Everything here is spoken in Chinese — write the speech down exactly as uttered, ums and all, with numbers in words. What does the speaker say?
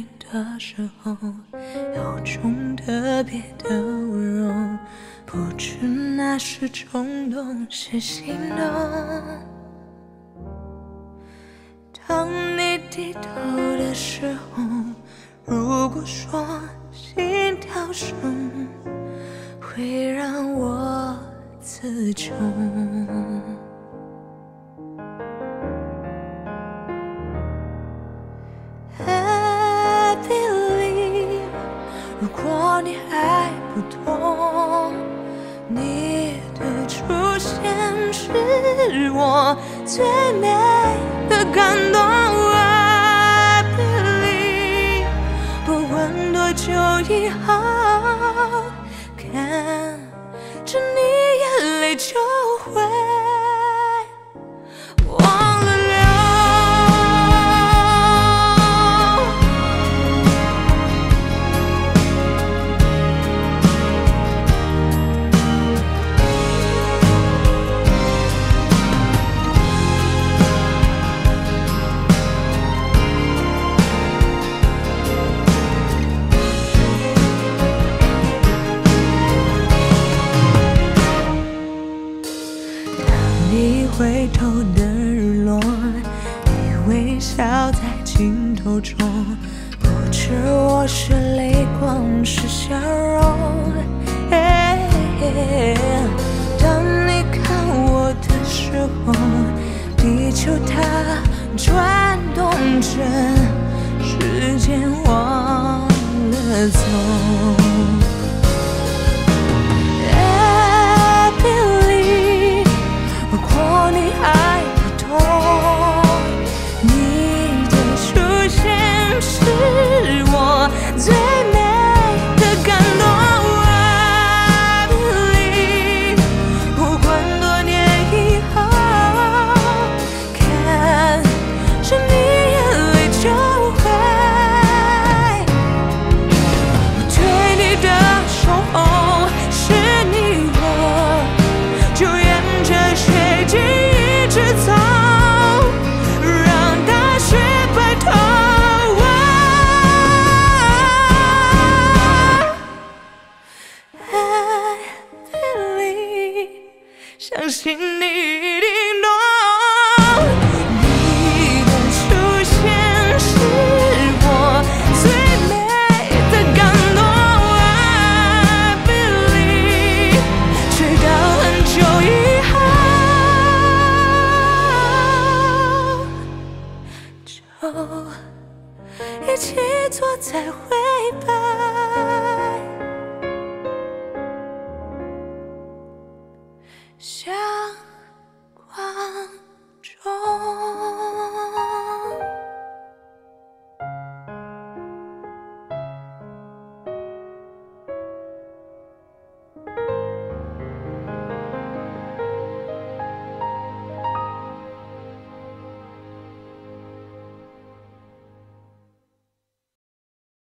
的时候，有种特别的温柔，不知那是冲动是心动。当你低头的时候，如果说心跳声会让我自重。I believe， 如果你还不懂，你的出现是我最美的感动。I believe， 不管多久以后，看着你眼泪就会忘了流。回头的日落，你微笑在镜头中，不知我是泪光是笑容。当你看我的时候，地球它转动着，时间忘了走。你还不懂，你的出现是我最美的感动。I believe， 不管多年以后，看着你眼泪就会，我对你的守候是你我，就沿着水晶一直走，让大雪白头。I believe， 相信你一定懂。你的出现是我最美的感动。I believe， 直到很久以后。一起坐在灰白小